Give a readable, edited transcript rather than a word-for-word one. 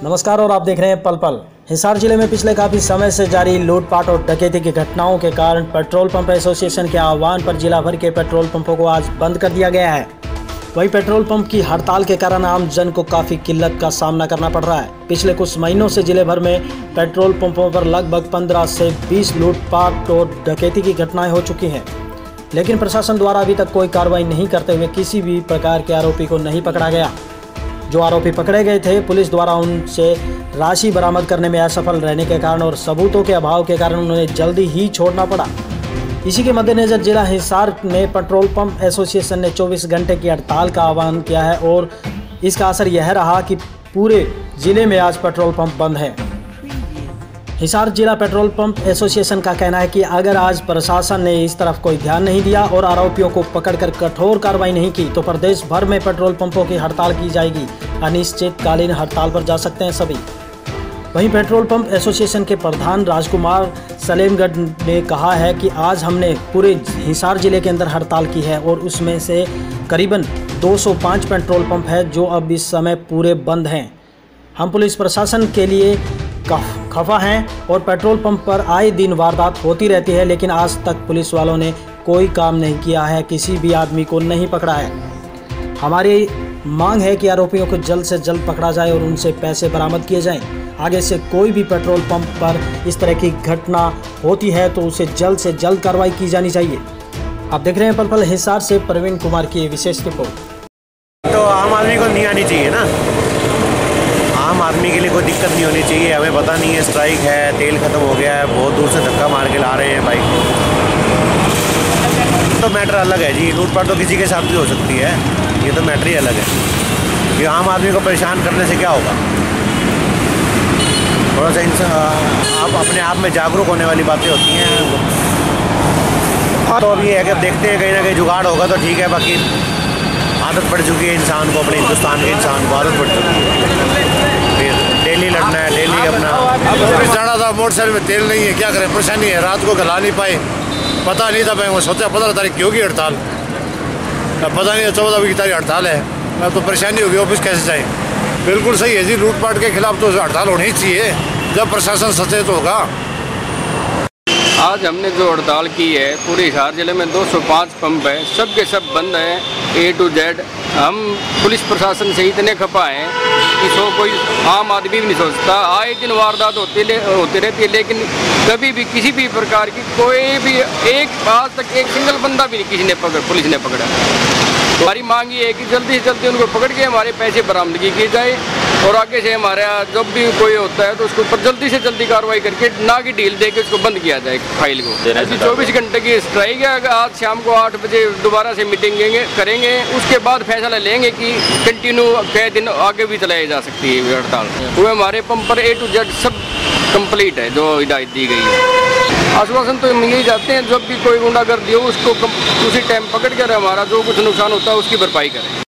नमस्कार और आप देख रहे हैं पल पल। हिसार जिले में पिछले काफी समय से जारी लूटपाट और डकैती की घटनाओं के कारण पेट्रोल पंप एसोसिएशन के आह्वान पर जिला भर के पेट्रोल पंपों को आज बंद कर दिया गया है। वहीं पेट्रोल पंप की हड़ताल के कारण आम जन को काफी किल्लत का सामना करना पड़ रहा है। पिछले कुछ महीनों से जिले भर में पेट्रोल पंपों पर लगभग 15 से 20 लूटपाट और डकैती की घटनाएं हो चुकी हैं, लेकिन प्रशासन द्वारा अभी तक कोई कार्रवाई नहीं करते हुए किसी भी प्रकार के आरोपी को नहीं पकड़ा गया। जो आरोपी पकड़े गए थे, पुलिस द्वारा उनसे राशि बरामद करने में असफल रहने के कारण और सबूतों के अभाव के कारण उन्हें जल्दी ही छोड़ना पड़ा। इसी के मद्देनजर जिला हिसार में पेट्रोल पंप एसोसिएशन ने 24 घंटे की हड़ताल का आह्वान किया है और इसका असर यह रहा कि पूरे जिले में आज पेट्रोल पंप बंद है। हिसार जिला पेट्रोल पंप एसोसिएशन का कहना है कि अगर आज प्रशासन ने इस तरफ कोई ध्यान नहीं दिया और आरोपियों को पकड़कर कठोर कार्रवाई नहीं की तो प्रदेश भर में पेट्रोल पंपों की हड़ताल की जाएगी। अनिश्चितकालीन हड़ताल पर जा सकते हैं सभी। वहीं पेट्रोल पंप एसोसिएशन के प्रधान राजकुमार सलेमगढ़ ने कहा है कि आज हमने पूरे हिसार जिले के अंदर हड़ताल की है और उसमें से करीबन 205 पेट्रोल पंप है जो अब इस समय पूरे बंद हैं। हम पुलिस प्रशासन के लिए खफा हैं और पेट्रोल पंप पर आए दिन वारदात होती रहती है, लेकिन आज तक पुलिस वालों ने कोई काम नहीं किया है, किसी भी आदमी को नहीं पकड़ा है। हमारी मांग है कि आरोपियों को जल्द से जल्द पकड़ा जाए और उनसे पैसे बरामद किए जाएं। आगे से कोई भी पेट्रोल पंप पर इस तरह की घटना होती है तो उसे जल्द से जल्द कार्रवाई की जानी चाहिए। आप देख रहे हैं पल पल हिसार से प्रवीण कुमार की विशेष रिपोर्ट। तो आम आदमी को नहीं आनी चाहिए ना, आम आदमी के लिए कोई दिक्कत नहीं होनी चाहिए। हमें पता नहीं है स्ट्राइक है, तेल खत्म हो गया है, बहुत दूर से धक्का मार के ला रहे हैं बाइक। तो मैटर अलग है जी, लूटपाट तो किसी के साथ भी हो सकती है, ये तो मैटर ही अलग है। ये आम आदमी को परेशान करने से क्या होगा। थोड़ा सा इंसान आप अपने आप में जागरूक होने वाली बातें होती हैं। तो अब ये है कि अब देखते हैं, कहीं ना कहीं जुगाड़ होगा तो ठीक है, बाकी आदत पड़ चुकी है इंसान को, अपने हिंदुस्तान के इंसान को आदत पड़ चुकी है। फिर डेली लड़ना है, डेली अपना। अब चढ़ा था मोटरसाइकिल में, तेल नहीं है, क्या करें, परेशानी है। रात को गला नहीं पाए, पता नहीं था। मैं सोचा 15 तारीख की होगी हड़ताल, पता नहीं 14 की तारीख हड़ताल है। अब तो परेशानी होगी, ऑफिस कैसे जाए। बिल्कुल सही है जी, लूटपाट के खिलाफ तो हड़ताल होनी ही चाहिए जब प्रशासन सचेत होगा। आज हमने जो हड़ताल की है, पूरे हिसार जिले में 205 पंप है, सब के सब बंद हैं A to Z। हम पुलिस प्रशासन से इतने खपा हैं कि सो कोई आम आदमी भी नहीं सोचता। आए दिन वारदात होती रहती है, लेकिन कभी भी किसी भी प्रकार की कोई भी आज तक एक सिंगल बंदा भी नहीं किसी ने पुलिस ने पकड़ा। तो हमारी मांग ये है कि जल्दी से जल्दी उनको पकड़ के हमारे पैसे बरामदगी की जाए और आगे से हमारा जब भी कोई होता है तो उसके ऊपर जल्दी से जल्दी कार्रवाई करके ना कि डील दे के उसको बंद किया जाए फाइल को। ऐसी 24 घंटे की स्ट्राइक है। आज शाम को 8 बजे दोबारा से मीटिंग करेंगे, उसके बाद फैसला लेंगे कि कंटिन्यू कई दिन आगे भी चलाई जा सकती है हड़ताल। वो हमारे पंप पर A to Z सब कंप्लीट है जो हिदायत दी गई है। आश्वासन तो हम यही चाहते हैं, जब भी कोई गुंडागर्दी हो उसको उसी टाइम पकड़ कर हमारा जो कुछ नुकसान होता है उसकी भरपाई करें।